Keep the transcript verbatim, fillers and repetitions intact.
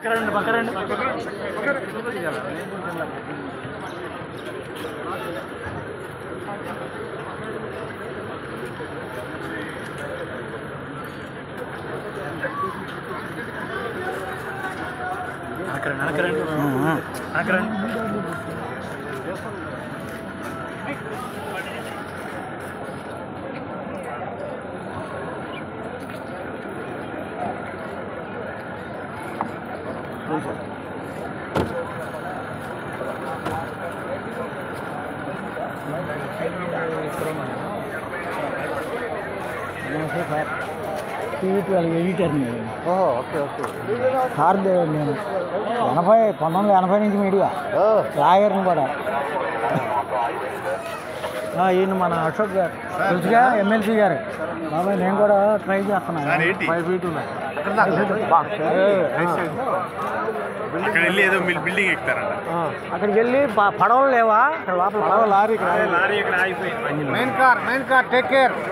పక్కరండి పక్కరండి అనకరండి అనకరండి అనకరండి టీవీ ట్వెల్వ్ ఎడిటర్ నేను. ఓహో ఓకే ఓకే సార్ నేను ఎనభై పంతొమ్మిది వందల ఎనభై నుంచి మీడియా లాయర్ని కూడా. ఈయన మన అశోక్ గారు తెలుసుగా, ఎమ్మెల్సీ గారు. బాబాయ్ నేను కూడా ట్రై చేస్తున్నాను. ఫైవ్ ఫీట్ ఉన్నాయి. అక్కడికి వెళ్ళి పడవలు లేవా? అక్కడ లోపల పడవ లారీ లారీ ఇక్కడ ఆగిపోయింది. Main car main car take care.